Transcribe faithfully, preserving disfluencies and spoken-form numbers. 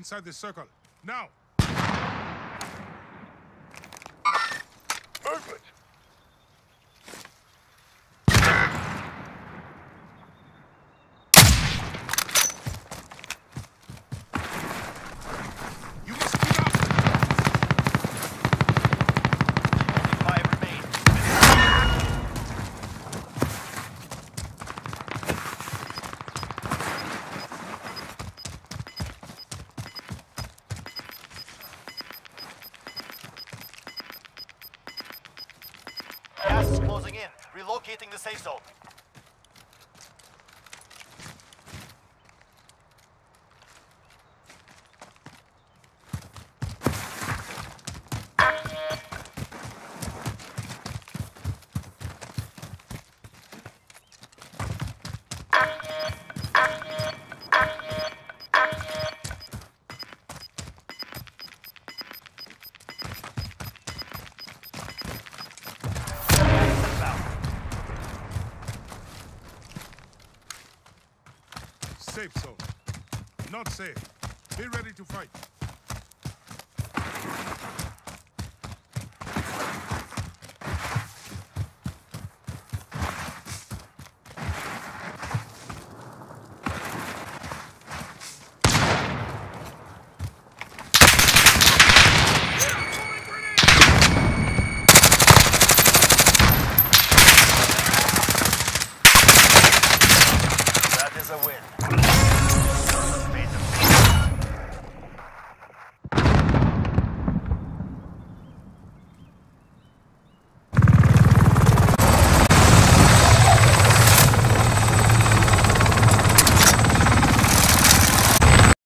inside the circle. Now! Movement! You must speed up! Five remain. Gas is closing in. Relocating the safe zone. Safe zone. Not safe. Be ready to fight. That is a win.